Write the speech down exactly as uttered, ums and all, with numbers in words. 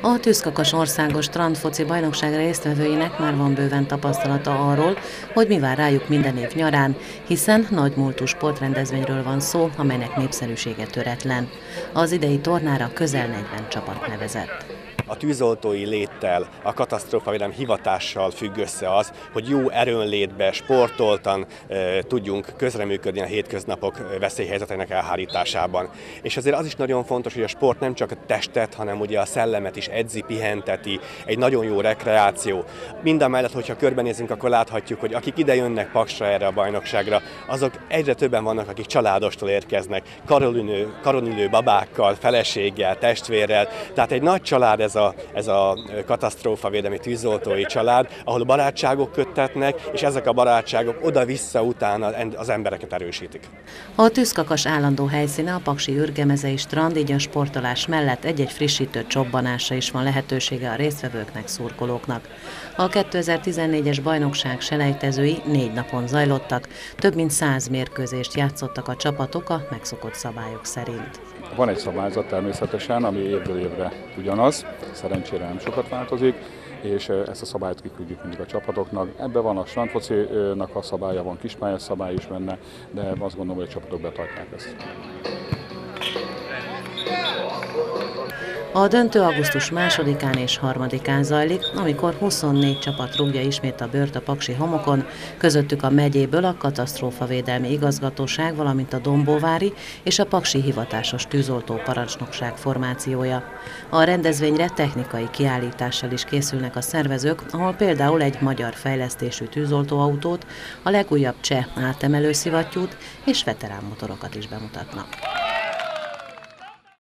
A Tűzkakas országos strandfoci bajnokság résztvevőinek már van bőven tapasztalata arról, hogy mi vár rájuk minden év nyarán, hiszen nagymúltú sportrendezvényről van szó, amelynek népszerűsége töretlen. Az idei tornára közel negyven csapat nevezett. A tűzoltói léttel, a katasztrófavédelmi hivatással függ össze az, hogy jó erőnlétbe, sportoltan e, tudjunk közreműködni a hétköznapok veszélyhelyzetének elhárításában. És azért az is nagyon fontos, hogy a sport nem csak a testet, hanem ugye a szellemet is edzi, pihenteti, egy nagyon jó rekreáció. Mindamellett, hogyha körbenézünk, akkor láthatjuk, hogy akik ide jönnek Paksra erre a bajnokságra, azok egyre többen vannak, akik családostól érkeznek, karonülő, karonülő babákkal, feleséggel, testvérrel, tehát egy nagy család ez a, ez a katasztrófavédelmi tűzoltói család, ahol barátságok köttetnek, és ezek a barátságok oda-vissza utána az embereket erősítik. A Tűzkakas állandó helyszíne a paksi ürgemezei strand, így a sportolás mellett egy-egy frissítő csobbanásra is van lehetősége a résztvevőknek, szurkolóknak. A kétezer-tizennégyes bajnokság selejtezői négy napon zajlottak, több mint száz mérkőzést játszottak a csapatok a megszokott szabályok szerint. Van egy szabályzat természetesen, ami évről évre ugyanaz, szerencsére nem sokat változik, és ezt a szabályt kiküldjük mindig a csapatoknak. Ebben van a strandfocinak a szabálya, van kispályás szabály is benne, de azt gondolom, hogy a csapatok betartják ezt. A döntő augusztus másodikán és harmadikán zajlik, amikor huszonnégy csapat rúgja ismét a bőrt a paksi homokon, közöttük a megyéből a katasztrófavédelmi igazgatóság, valamint a dombóvári és a paksi hivatásos tűzoltó parancsnokság formációja. A rendezvényre technikai kiállítással is készülnek a szervezők, ahol például egy magyar fejlesztésű tűzoltóautót, a legújabb cseh átemelő szivattyút és veterán motorokat is bemutatnak.